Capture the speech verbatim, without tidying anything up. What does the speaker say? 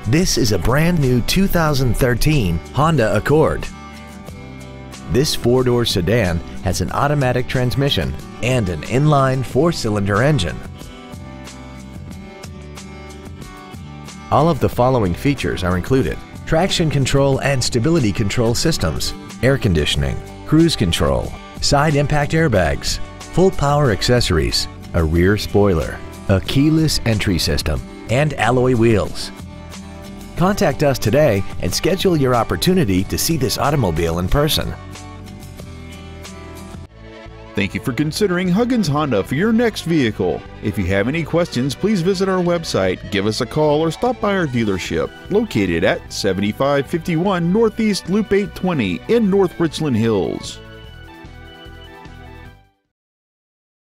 This is a brand new two thousand thirteen Honda Accord. This four-door sedan has an automatic transmission and an inline four-cylinder engine. All of the following features are included: traction control and stability control systems, air conditioning, cruise control, side impact airbags, full power accessories, a rear spoiler, a keyless entry system, and alloy wheels. Contact us today and schedule your opportunity to see this automobile in person. Thank you for considering Huggins Honda for your next vehicle. If you have any questions, please visit our website, give us a call, or stop by our dealership located at seventy-five fifty-one Northeast Loop eight twenty in North Richland Hills.